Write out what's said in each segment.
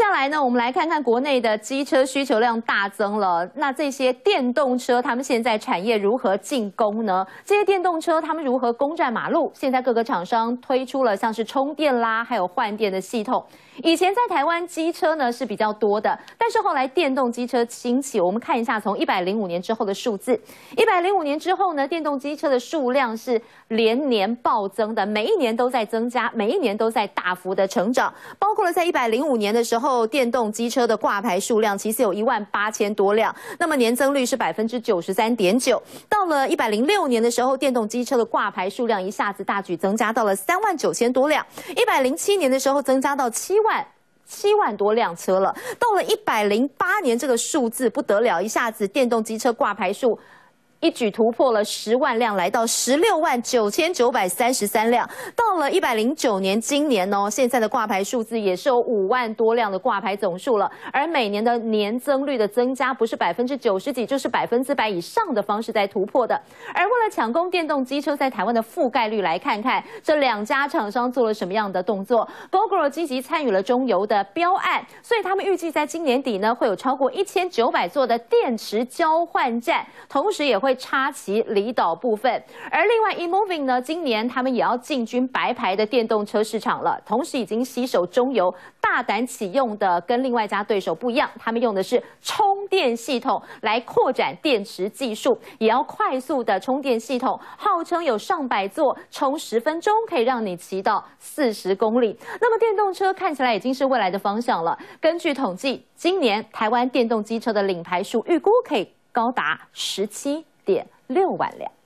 下来呢，我们来看看国内的机车需求量大增了。那这些电动车，他们现在产业如何进攻呢？这些电动车他们如何攻占马路？现在各个厂商推出了像是充电啦，还有换电的系统。以前在台湾机车呢是比较多的，但是后来电动机车兴起。我们看一下从105年之后的数字，105年之后呢，电动机车的数量是连年暴增的，每一年都在增加，每一年都在大幅的成长。包括了在105年的时候，电动机车的挂牌数量其实有18000多辆，那么年增率是93.9%。到了106年的时候，电动机车的挂牌数量一下子大举增加到了39000多辆。107年的时候增加到7万多辆车了。到了108年，这个数字不得了，一下子电动机车挂牌数一举突破了10万辆，来到169933辆。到了109年，今年哦，现在的挂牌数字也是有5万多辆的挂牌总数了。而每年的年增率的增加，不是90%几，就是100%以上的方式在突破的。而为了抢攻电动机车在台湾的覆盖率，来看看这2家厂商做了什么样的动作。Gogoro 积极参与了中油的标案，所以他们预计在今年底呢，会有超过1900座的电池交换站，同时也会插旗离岛部分。而另外 eMoving 呢，今年他们也要进军白牌的电动车市场了，同时已经携手中油，大胆启用的跟另外一家对手不一样，他们用的是充电系统来扩展电池技术，也要快速的充电系统，号称有上百座，充10分钟可以让你骑到40公里。那么电动车看起来已经是未来的方向了。根据统计，今年台湾电动机车的领牌数预估可以高达17.6万辆。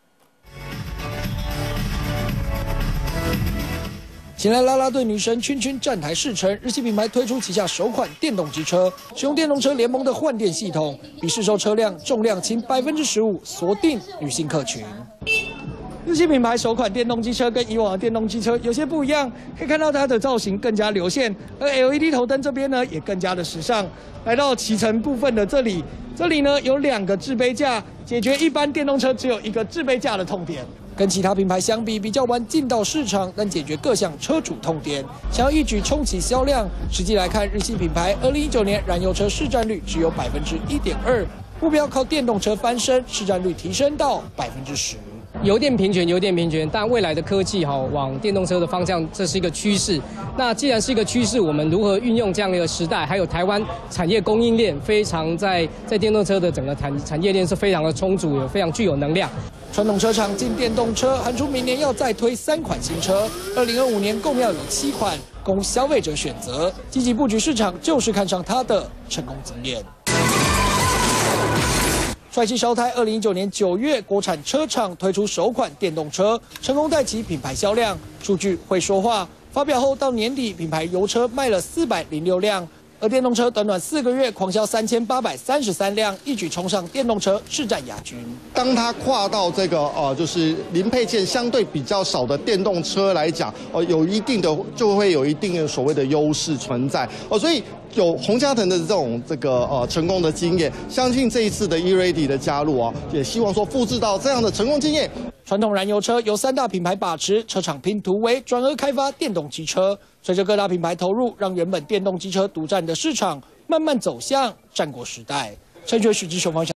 前来啦啦队女神圈圈站台试乘，日系品牌推出旗下首款电动机车，使用电动车联盟的换电系统，比市售车辆重量轻15%，锁定女性客群。日系品牌首款电动机车跟以往的电动机车有些不一样，可以看到它的造型更加流线，而 LED 头灯这边呢也更加的时尚。来到骑乘部分的这里呢有2个置杯架，解决一般电动车只有1个置杯架的痛点。跟其他品牌相比，比较晚进到市场，但解决各项车主痛点，想要一举冲起销量。实际来看，日系品牌2019年燃油车市占率只有1.2%，目标靠电动车翻身，市占率提升到10%。 油电平权，但未来的科技往电动车的方向，这是一个趋势。那既然是一个趋势，我们如何运用这样的一个时代，还有台湾产业供应链非常在电动车的整个产业链是非常的充足，也非常具有能量。 传统车厂进电动车，喊出明年要再推3款新车，2025年共要有7款供消费者选择。积极布局市场，就是看上它的成功经验。帅气烧胎，2019年9月，国产车厂推出首款电动车，成功带起品牌销量。数据会说话，发表后到年底，品牌油车卖了406辆。而电动车短4个月狂销3833辆，一举冲上电动车市占亚军。 当它跨到这个就是零配件相对比较少的电动车来讲，就会有一定的所谓的优势存在所以有洪嘉腾的这个成功的经验，相信这一次的 E-Ready 的加入也希望说复制到这样的成功经验。 传统燃油车由3大品牌把持，车厂拼突围，转而开发电动机车。随着各大品牌投入，让原本电动机车独占的市场慢慢走向战国时代。陈学许之雄方向。